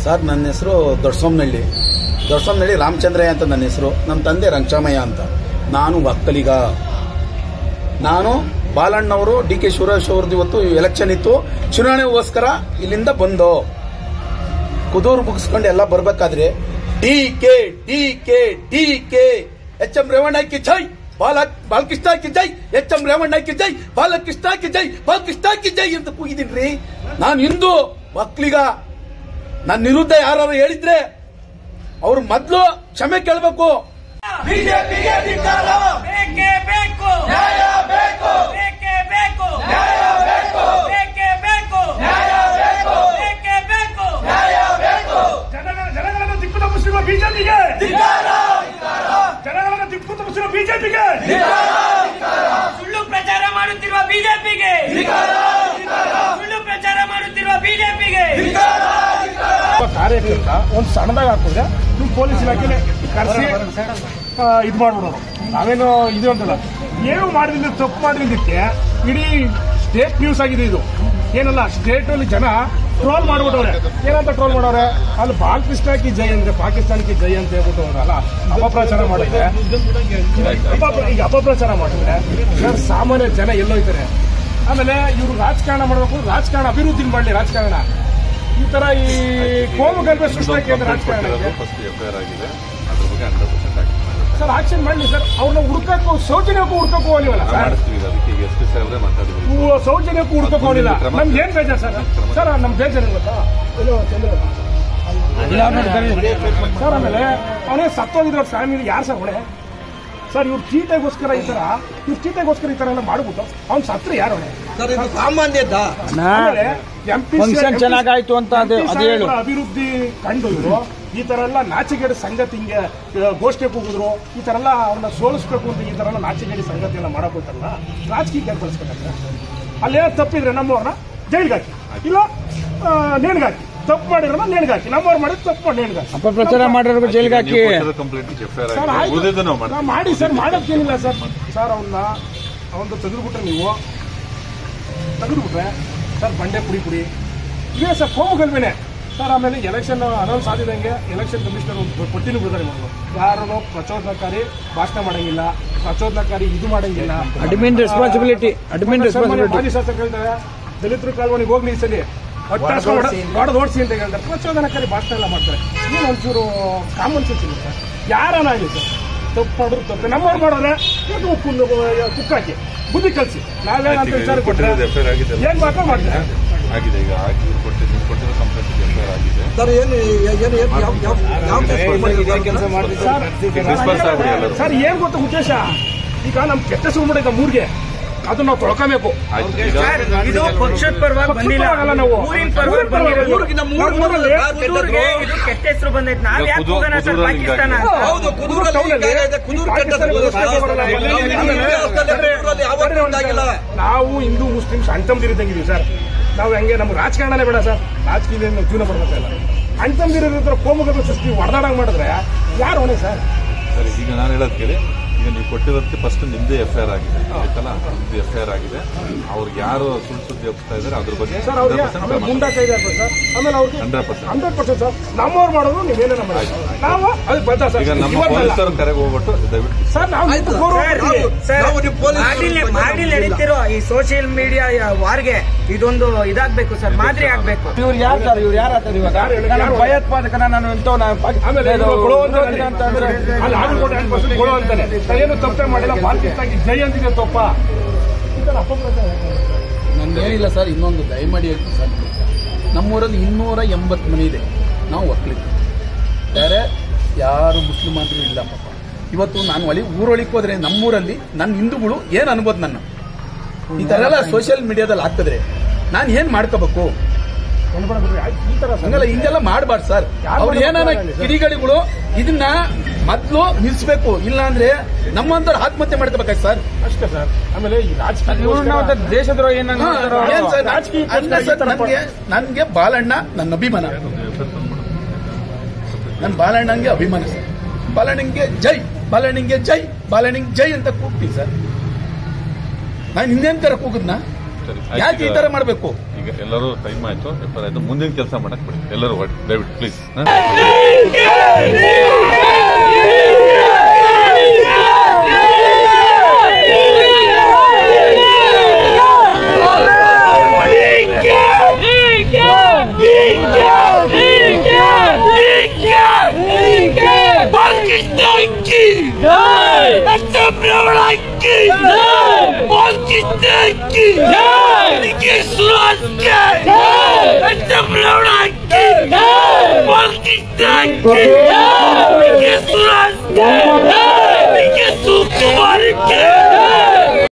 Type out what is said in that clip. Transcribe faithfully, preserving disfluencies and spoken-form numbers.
Sir, ನನ್ನ ಹೆಸರು ದೊಡ್ಡಸೋಮನಹಳ್ಳಿ ದೊಡ್ಡಸೋಮನಹಳ್ಳಿ ರಾಮಚಂದ್ರಯ್ಯ ಅಂತ ನನ್ನ ಹೆಸರು. ನಮ್ಮ ತಂದೆ ರಂಗಚಾಮಯ್ಯ ಅಂತ. ನಾನು ಒಕ್ಕಲಿಗ. ನಾನು ಬಾಲಣ್ಣವರು ಡಿ ಕೆ ಶಿವರಾಜ್ ಅವ್ರದ್ದು ಇವತ್ತು ಎಲೆಕ್ಷನ್ ಇತ್ತು, ಚುನಾವಣೆಗೋಸ್ಕರ ಇಲ್ಲಿಂದ ಬಂದು ಕುದೂರು ಮುಗಿಸ್ಕೊಂಡು ಎಲ್ಲ ಬರಬೇಕಾದ್ರೆ D K D K D K H M Revanna ಕಿ ಜೈ, ಬಾಲ ಬಾಲಕೃಷ್ಣ ಕಿ ಜೈ, ಎಚ್ ಎಂ ರೇವಣ್ಣ ಕಿ ಜೈ, ಬಾಲಕೃಷ್ಣ ಕಿ ಜೈ, ಬಾಲಕೃಷ್ಣ ಕಿ ಜೈ ಅಂತ ಕೂಗಿದೀನಿ. ನಾನು ಹಿಂದೂ ಒಕ್ಕಲಿಗ. ನನ್ನ ವಿರುದ್ಧ ಯಾರು ಹೇಳಿದ್ರೆ ಅವ್ರು ಮೊದಲು ಕ್ಷಮೆ ಕೇಳಬೇಕು. ಬಿಜೆಪಿಗೆ ಅಧಿಕಾರ ಬೇಕೇ ಬೇಕು, ನ್ಯಾಯ ಬೇಕು, ಬೇಕೇ ಬೇಕು, ನ್ಯಾಯ ಬೇಕು, ಬೇಕೇ ಬೇಕು, ನ್ಯಾಯ ಬೇಕು, ಬೇಕೇ ಬೇಕು, ನ್ಯಾಯ ಬೇಕು. ಜನಗಳನ್ನು ದಿಕ್ಕು ತಪ್ಪಿಸಿರುವ ಬಿಜೆಪಿಗೆ ಧಿಕ್ಕಾರ, ಜನಗಳನ್ನು ದಿಕ್ಕು ತಪ್ಪಿಸಿರುವ ಬಿಜೆಪಿಗೆ ಸುಳ್ಳು ಪ್ರಚಾರ ಮಾಡುತ್ತಿರುವ ಬಿಜೆಪಿಗೆ, ಸುಳ್ಳು ಪ್ರಚಾರ ಮಾಡುತ್ತಿರುವ ಬಿಜೆಪಿಗೆ ಕಾರ್ಯಕರ್ತ ಒಂದು ಸಣ್ಣದಾಗ ಹಾಕಿದ್ರೆ ನೀವು ಪೊಲೀಸ್ ಇಲಾಖೆ ಕರೆಸಿ ಇದು ಮಾಡ್ಬಿಡೋರು. ನಾವೇನು ಇದು ಅಂತಲ್ಲ, ಏನು ಮಾಡಿದ್ರೆ ತಪ್ಪು ಮಾಡಿದ್ದಕ್ಕೆ ಇಡೀ ಸ್ಟೇಟ್ ನ್ಯೂಸ್ ಆಗಿದೆ ಇದು. ಏನಲ್ಲ, ಸ್ಟೇಟ್ ಅಲ್ಲಿ ಜನ ಟ್ರೋಲ್ ಮಾಡ್ಬಿಟ್ಟವ್ರೆ. ಏನಂತ ಟ್ರೋಲ್ ಮಾಡೋರೆ? ಅಲ್ಲಿ ಬಾಲಕೃಷ್ಣಕ್ಕೆ ಜೈ ಅಂದ್ರೆ ಪಾಕಿಸ್ತಾನಕ್ಕೆ ಜೈ ಅಂತ ಹೇಳ್ಬಿಟ್ಟವ್ರಲ್ಲ, ಅಪಪ್ರಚಾರ ಮಾಡಿದ್ರೆ ಈಗ ಅಪಪ್ರಚಾರ ಮಾಡಿದ್ರೆ ಸರ್ ಸಾಮಾನ್ಯ ಜನ ಎಲ್ಲೋಯ್ತಾರೆ. ಆಮೇಲೆ ಇವ್ರು ರಾಜಕಾರಣ ಮಾಡಬೇಕು, ರಾಜಕಾರಣ ಅಭಿವೃದ್ಧಿ ಮಾಡಲಿ. ರಾಜಕಾರಣ ಈ ತರ ಈ ಕೋಮು ಗಲಭೆ ಸೃಷ್ಟಿಗೆ ರಾಜಕಾರಣ ಸರ್ ಆಕ್ಷನ್ ಮಾಡಲಿ ಸರ್. ಅವ್ರನ್ನ ಹುಡ್ಕಕ್ಕೂ ಸೌಜನ್ಯಕ್ಕೂ ಹುಡ್ಕಕ್ಕೂ ಹೋಗ್ಲಿವಲ್ಲ ಸರ್, ಸೌಜನ್ಯಕ್ಕೂ ಹುಡ್ಕಕ್ಕೂ ಹೋಗಿಲ್ಲ. ನಮ್ಗೆ ಏನ್ ಬೇಜಾರು ಸರ್? ಸರ್ ನಮ್ ಬೇಜಾರು ಗೊತ್ತಾ ಸರ್? ಆಮೇಲೆ ಅವನೇ ಸತ್ತೋಗಿದ್ರು ಫ್ಯಾಮಿಲಿ ಯಾರು ಸರ್ ಹೊಣೆ ಸರ್? ಇವ್ರ ಚೀಟೆಗೋಸ್ಕರ ಈ ತರ ಇವ್ರ ಚೀಟೆಗೋಸ್ಕರ ಈ ತರ ಎಲ್ಲ ಮಾಡ್ಬಿಟ್ಟು ಅವ್ನು ಸತ್ರ ಯಾರು ಹೊಣೆ ಸರ್? ಇದು ಸಾಮಾನ್ಯದ ಚೆನ್ನಾಗಾಯ್ತು ಅಂತ ಅಭಿವೃದ್ಧಿ ಕಂಡು ಇವರು ಈ ತರ ಎಲ್ಲ ನಾಚಿಗೇಡಿ ಸಂಗತಿ ಹಿಂಗೆ ಗೋಷ್ಠಿ ಕೂಗಿದ್ರು. ಈ ತರ ಎಲ್ಲ ಅವ್ರನ್ನ ಸೋಲಿಸ್ಬೇಕು ಅಂತ ಈ ತರ ಎಲ್ಲ ನಾಚಿಗೇಡಿ ಸಂಗತಿ ಎಲ್ಲ ಮಾಡಕ್ಕೋತಾರಲ್ಲ, ರಾಜಕೀಯ ಕಳಿಸ್ಬೇಕಂದ್ರೆ ಅಲ್ಲೇನೋ ತಪ್ಪಿದ್ರೆ ನಮ್ಮವ್ರನ್ನ ಜೈಲ್ಗೆ ಹಾಕಿ, ಇಲ್ಲ ನೇಣ್ಗೆ ಹಾಕಿ. ತಪ್ಪು ಮಾಡಿರೋಣ ನೇಣ್ಗೆ ಹಾಕಿ, ನಮ್ಮವ್ರು ಮಾಡಿದ್ರೆ ತಪ್ಪು ಮಾಡಿ ನೇಣ್ಗೆ ಹಾಕಿ, ಅಪಪ್ರಚಾರ ಮಾಡಿರೋ ಜೈಲ್ಗೆ ಹಾಕಿ. ಸರ್ ಮಾಡಿ ಸರ್, ಮಾಡೋಕ್ಕೇನಿಲ್ಲ ಸರ್. ಸರ್ ಅವನ್ನ ಅವನು ತೆಗೆದುಬಿಟ್ರೆ ನೀವು ತೆಗೆದುಬಿಟ್ರೆ ಸರ್ ಬಂಡೆ ಪುಡಿ ಪುಡಿ ಇದೇ ಸರ್ ಕೋಮು ಗಲಭೆನೆ ಸರ್. ಆಮೇಲೆ ಎಲೆಕ್ಷನ್ ಅನೌನ್ಸ್ ಆದಿದಂಗೆ ಎಲೆಕ್ಷನ್ ಕಮಿಷನರ್ ಕೊಟ್ಟಿನ ಬಿಡುಗಡೆ ಮಾಡೋದು. ಯಾರು ಪ್ರಚೋದನಕಾರಿ ಭಾಷಣ ಮಾಡಂಗಿಲ್ಲ, ಪ್ರಚೋದನಕಾರಿ ಇದು ಮಾಡಂಗಿಲ್ಲ. ಅಡ್ಮಿನ್ ರೆಸ್ಪಾನ್ಸಿಬಿಲಿಟಿ ಅಡ್ಮಿನ್ ರೆಸ್ಪಾನ್ಸಿಬಿಲಿಟಿ ಮಾಜಿ ಶಾಸಕರಿದ್ದಾರೆ, ದಲಿತರು ಕಾಲ್ವನಿಗೆ ಹೋಗಿ ನಿಲ್ಸಲಿ, ಹೊಡೆದು ಓಡಿಸಿ ಅಂತ ಹೇಳ್ತಾರೆ. ಪ್ರಚೋದನಕಾರಿ ಭಾಷಣ ಎಲ್ಲ ಮಾಡ್ತಾರೆ. ಏನು ಒಂಚೂರು ಕಾಮನ್ ಸೆನ್ಸ್ ಇಲ್ಲ ಸರ್. ಯಾರನ್ನ ಆಗಲಿ ಸರ್, ತಪ್ಪು ಮಾಡಿದ್ರು ತಪ್ಪು. ನಮ್ಮವ್ರು ಮಾಡೋದ್ರೆ ಕುಕ್ಕಾಕಿ ಬುದ್ಧಿ ಕಲಿಸಿ. ನಾವೇನಂತ ವಿಚಾರ ಕೊಟ್ಟರೆ ಏನ್ ಮಾತ್ರ ಮಾಡ್ತಾರೆ ಆಗಿದೆ. ಈಗ ಕೊಟ್ಟಿರೋ ಕಂಪ್ಲೇಂಟ್ ಎಫ್ಐಆರ್ ಆಗಿದೆ ಸರ್. ಏನು ಸರ್ ಏನ್ ಗೊತ್ತ ಉದ್ದೇಶ? ಈಗ ನಮ್ ಕೆಟ್ಟ ಹೆಸರು ಮಾಡಿದ ಮೂರ್ಗೆ ಅದು ನಾವು ತೊಳ್ಕೋಬೇಕು. ಇದು ಪಕ್ಷದ ಪರವಾಗಿ ಬಂದಿಲ್ಲ, ನಾವು ಊರಿನ ಪರವಾಗಿ ಕೆಟ್ಟ ಹೆಸರು ಬಂದೈತೆ. ನಾವ್ ಯಾಕೆ ಹೋಗೋಣ ಸರ್ ಪಾಕಿಸ್ತಾನ? ನಾವು ಹಿಂದೂ ಮುಸ್ಲಿಮ್ಸ್ ಅಣ್ತಂದಿರಿದ್ದಂಗಿದೀವಿ ಸರ್. ನಾವು ಹೆಂಗೆ ನಮ್ಗೆ ರಾಜಕಾರಣನೇ ಬೇಡ ಸರ್. ರಾಜಕೀಯದಿಂದ ನಾವು ಜೀವನ ಬರ್ಬೇಕಲ್ಲ. ಅಣ್ತಂದಿರ ಕೋಮುಗಲಭೆ ಸೃಷ್ಟಿ ಹೊಡೆದಾಡಂಗ್ ಮಾಡಿದ್ರೆ ಯಾರು ಹೊಣೆ ಸರ್? ಸರಿ, ಈಗ ನಾನು ಹೇಳೋದು ಕೇಳಿ. ಈಗ ನೀವು ಕೊಟ್ಟಿರೋದಕ್ಕೆ ಫಸ್ಟ್ ನಿಮ್ದೇ ಎಫ್ಐಆರ್ ಆಗಿದೆ ಆಯ್ತಲ್ಲ, ನಿಮ್ದು ಎಫ್ಐಆರ್ ಆಗಿದೆ. ಅವ್ರಿಗೆ ಯಾರು ಸುಳ್ಳು ಸುದ್ದಿ ಹೋಗ್ತಾ ಇದಾರೆ ಅದ್ರ ಬಗ್ಗೆ ಸರ್ ಅವ್ರಿಗೆ ಮುಂದಾಕೈದೆ ಸರ್. ಆಮೇಲೆ ಅವ್ರಿಗೆ hundred percent hundred percent sir ನಮ್ಮವ್ರು ಮಾಡೋದು ನೀವೇನೇ ನಮ್ಮ ನಾವು ಅದಕ್ಕೆ ಬದ್ಧ ಸರ್. ಈಗ ನಮ್ಮ ಪೊಲೀಸರ ಕರೆಗೆ ಹೋಗ್ಬಿಟ್ಟು ದಯವಿಟ್ಟು ಸರ್ ನಾವು ಮಾಡಿ ನಡೀತಿರೋ ಈ ಸೋಷಿಯಲ್ ಮೀಡಿಯಾ ವಾರ್ಗೆ ಇದೊಂದು ಇದಾಗಬೇಕು ಸರ್, ಮಾದರಿ ಆಗ್ಬೇಕು. ಇವ್ರು ಯಾರು ಸರ್? ಇವ್ರು ಯಾರು ಆಗ್ತಾರೆ ಇವಾಗ? ಭಯೋತ್ಪಾದಕನ ನಾನು ಎಂತ ಆಮೇಲೆ ಅಂತಾನೆ ಏನು ತಪ್ಪೇ ಮಾಡಿಲ್ಲ. ಪಾಕಿಸ್ತಾನಕ್ಕೆ ಜೈ ಅಂತಿದೆ ತಪ್ಪ. ನಂದೇನಿಲ್ಲ ಸರ್. ಇನ್ನೊಂದು ದಯಮಾಡಿ ಹೇಳ್ತೀನಿ ಸರ್, ನಮ್ಮೂರಲ್ಲಿ ಇನ್ನೂರ ಎಂಬತ್ತು ಮನೆ ಇದೆ. ನಾವು ಒಕ್ಕಲಿಗ, ಬೇರೆ ಯಾರು ಮುಸ್ಲಿಮಾನರು ಇಲ್ಲ ಪಾಪ. ಇವತ್ತು ನಾನು ಒಳಿ ಊರೊಳಿಗೆ ಹೋದ್ರೆ ನಮ್ಮೂರಲ್ಲಿ ನನ್ನ ಹಿಂದೂಗಳು ಏನು ಅನ್ಬೋದು ನನ್ನ ಈ ತರ ಎಲ್ಲ ಸೋಷಿಯಲ್ ಮೀಡಿಯಾದಲ್ಲಿ ಆಗ್ತದ್ರೆ ನಾನು ಏನ್ ಮಾಡ್ಕೋಬೇಕು? ಹಂಗಲ್ಲ, ಹಿಂಗೆಲ್ಲ ಮಾಡಬಾರ್ದು ಸರ್. ಅವ್ರು ಏನಾನ ಕಿಡಿಗಳಿಗಳು ಇದನ್ನ ಮೊದ್ಲು ನಿಲ್ಸ್ಬೇಕು, ಇಲ್ಲ ಅಂದ್ರೆ ನಮ್ಮಂತರ ಆತ್ಮಹತ್ಯೆ ಮಾಡ್ಕೋಬೇಕಾಯ್ತು ಸರ್. ಅಷ್ಟೇ ಸರ್. ಆಮೇಲೆ ಈ ರಾಜಕೀಯ ದೇಶದ್ರೋಹ ನನ್ಗೆ ನನ್ಗೆ ಬಾಲಣ್ಣ ನನ್ನ ಅಭಿಮಾನ. ನನ್ ಬಾಲಣ್ಣಂಗೆ ಅಭಿಮಾನ ಸರ್. ಬಾಲಣ್ಣಂಗೆ ಜೈ, ಬಾಲಣ್ಣಂಗೆ ಜೈ, ಬಾಲಣ್ಣಂಗೆ ಜೈ ಅಂತ ಕೂಗ್ತೀನಿ ಸರ್. ನಾನು ಹಿಂದೇನ್ ತರ ಕೂಗುದ್ನ? ಯಾಕೆ ಈ ತರ ಮಾಡ್ಬೇಕು? ಈಗ ಎಲ್ಲರೂ ಟೈಮ್ ಆಯ್ತು, ಎಫ್ ಐ ಆರ್ ಆಯ್ತು, ಮುಂದಿನ ಕೆಲಸ ಮಾಡಕ್ ಬಿಡಿ ಎಲ್ಲರೂ ದಯವಿಟ್ಟು ಪ್ಲೀಸ್. Sukumaran